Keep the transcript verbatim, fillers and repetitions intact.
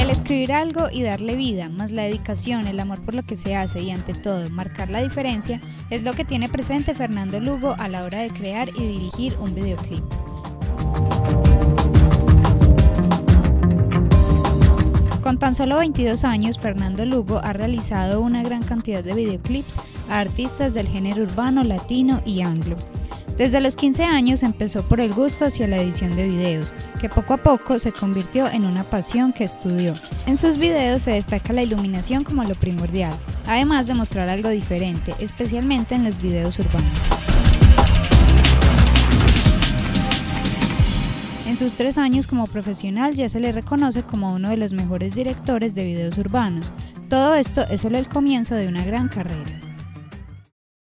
El escribir algo y darle vida, más la dedicación, el amor por lo que se hace y ante todo marcar la diferencia, es lo que tiene presente Fernando Lugo a la hora de crear y dirigir un videoclip. Con tan solo veintidós años, Fernando Lugo ha realizado una gran cantidad de videoclips a artistas del género urbano, latino y anglo. Desde los quince años empezó por el gusto hacia la edición de videos, que poco a poco se convirtió en una pasión que estudió. En sus videos se destaca la iluminación como lo primordial, además de mostrar algo diferente, especialmente en los videos urbanos. En sus tres años como profesional ya se le reconoce como uno de los mejores directores de videos urbanos. Todo esto es solo el comienzo de una gran carrera.